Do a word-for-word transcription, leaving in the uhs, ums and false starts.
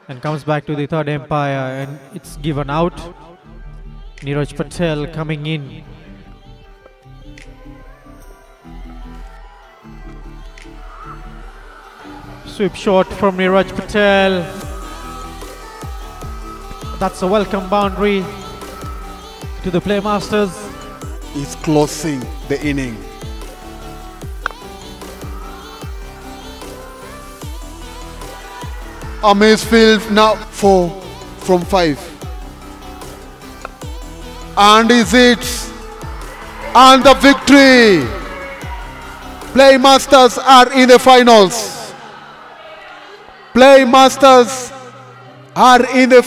and comes back to the third umpire, and it's given out. Niraj Patel coming in. Sweep shot from Niraj Patel. That's a welcome boundary to the Playmasters. He's closing the inning. A misfield now four from five. And is it? And the victory! Playmasters are in the finals. Playmasters are in the